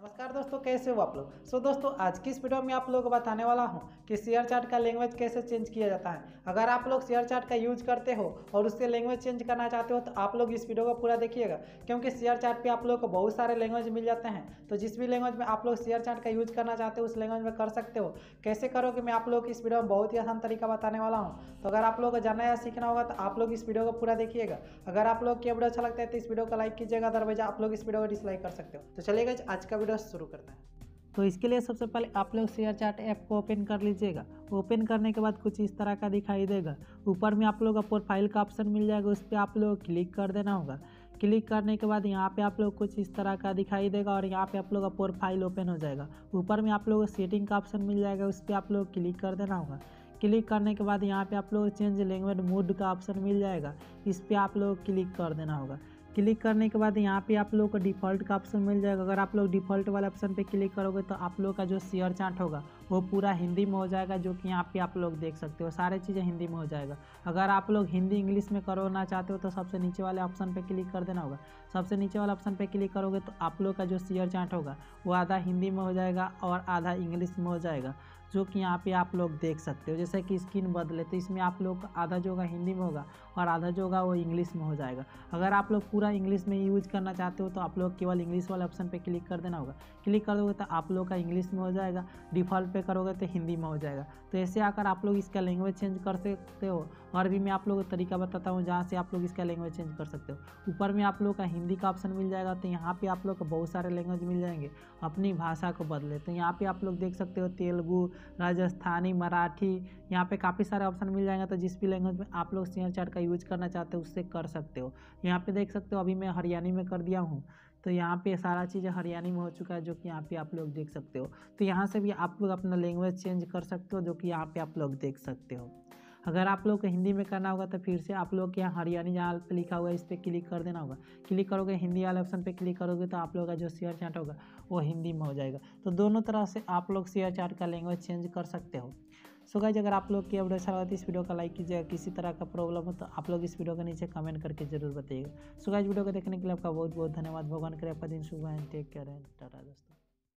नमस्कार दोस्तों, कैसे हो आप लोग। दोस्तों, आज की इस वीडियो में आप लोगों को बताने वाला हूं कि शेयर चैट का लैंग्वेज कैसे चेंज किया जाता है। अगर आप लोग शेयर चैट का यूज करते हो और उससे लैंग्वेज चेंज करना चाहते हो तो आप लोग इस वीडियो को पूरा देखिएगा, क्योंकि शेयर चैट पे आप लोग को बहुत सारे लैंग्वेज मिल जाते हैं। तो जिस भी लैंग्वेज में आप लोग शेयर चैट का यूज करना चाहते हो उस लैंग्वेज में कर सकते हो। कैसे करोगे मैं आप लोग इस वीडियो में बहुत ही आसान तरीका बताने वाला हूँ। तो अगर आप लोग को जानना या सीखना होगा तो आप लोग इस वीडियो को पूरा देखिएगा। अगर आप लोग की वीडियो अच्छा लगता है तो इस वीडियो को लाइक कीजिएगा, अदरवाइज आप लोग इस वीडियो को डिसलाइक कर सकते हो। तो चलिए गाइस, आज का वीडियो शुरू करते हैं। तो इसके लिए सबसे पहले आप लोग शेयर चैट ऐप को ओपन कर लीजिएगा। ओपन करने के बाद कुछ इस तरह का दिखाई देगा। ऊपर में आप लोग का प्रोफाइल का ऑप्शन मिल जाएगा, उस पर आप लोग क्लिक कर देना होगा। क्लिक करने के बाद यहाँ पे आप लोग कुछ इस तरह का दिखाई देगा और यहाँ पे आप लोग का प्रोफाइल ओपन हो जाएगा। ऊपर में आप लोग को सेटिंग का ऑप्शन मिल जाएगा, उस पर आप लोग क्लिक कर देना होगा। क्लिक करने के बाद यहाँ पे आप लोग चेंज लैंग्वेज मोड का ऑप्शन मिल जाएगा, इस पर आप लोग क्लिक कर देना होगा। क्लिक करने के बाद यहाँ पे आप लोग को डिफ़ॉल्ट का ऑप्शन मिल जाएगा। अगर आप लोग डिफ़ॉल्ट वाले ऑप्शन पे क्लिक करोगे तो आप लोग का जो शेयर चैट होगा वो पूरा हिंदी में हो जाएगा, जो कि यहाँ पे आप लोग देख सकते हो सारे चीज़ें हिंदी में हो जाएगा। अगर आप लोग हिंदी इंग्लिश में करना चाहते हो तो सबसे नीचे वाले ऑप्शन पे क्लिक कर देना होगा। सबसे नीचे वाले ऑप्शन पे क्लिक करोगे तो आप लोग का जो शेयर चैट होगा वो आधा हिंदी में हो जाएगा और आधा इंग्लिश में हो जाएगा, जो कि यहाँ पे आप लोग देख सकते हो। जैसे कि स्क्रीन बदले तो इसमें आप लोग आधा जो होगा हिंदी में होगा और आधा जो होगा वो इंग्लिश में हो जाएगा। अगर आप लोग पूरा इंग्लिश में यूज करना चाहते हो तो आप लोग केवल इंग्लिश वाले ऑप्शन पे क्लिक कर देना होगा। क्लिक कर दोगे तो आप लोग का इंग्लिश में हो जाएगा, डिफ़ॉल्ट पे करोगे तो हिंदी में हो जाएगा। तो ऐसे आकर आप लोग इसका लैंग्वेज चेंज कर सकते हो। और भी मैं आप लोगों को तरीका बताता हूँ जहाँ से आप लोग इसका लैंग्वेज चेंज कर सकते हो। ऊपर में आप लोग का हिंदी का ऑप्शन मिल जाएगा, तो यहाँ पे आप लोग को बहुत सारे लैंग्वेज मिल जाएंगे अपनी भाषा को बदले। तो यहाँ पे आप लोग देख सकते हो तेलुगु, राजस्थानी, मराठी, यहाँ पे काफ़ी सारे ऑप्शन मिल जाएंगे। तो जिस भी लैंग्वेज में आप लोग शेयर चैट का यूज करना चाहते हो उससे कर सकते हो। यहाँ पे देख सकते हो अभी मैं हरियाणी में कर दिया हूँ, तो यहाँ पे सारा चीज़ें हरियाणी में हो चुका है, जो कि यहाँ पे आप लोग देख सकते हो। तो यहाँ से भी आप लोग अपना लैंग्वेज चेंज कर सकते हो, जो कि यहाँ पे आप लोग देख सकते हो। अगर आप लोग को हिंदी में करना होगा तो फिर से आप लोग के यहाँ हरियाणी जहाँ पे लिखा हुआ है इस पर क्लिक कर देना होगा। क्लिक करोगे हिंदी वाले ऑप्शन पे क्लिक करोगे तो आप लोग का जो शेयर चैट होगा वो हिंदी में हो जाएगा। तो दोनों तरह से आप लोग शेयर चैट का लैंग्वेज चेंज कर सकते हो। सो गाइस, अगर आप लोग की वीडियो अच्छा लगा तो इस वीडियो का लाइक कीजिएगा। किसी तरह का प्रॉब्लम हो तो आप लोग इस वीडियो के नीचे कमेंट करके जरूर बताइएगा। सो गाइस, वीडियो को देखने के लिए आपका बहुत बहुत धन्यवाद। भगवान करे आपका दिन शुभ हो। टेक केयर एंड टाटा दोस्तों।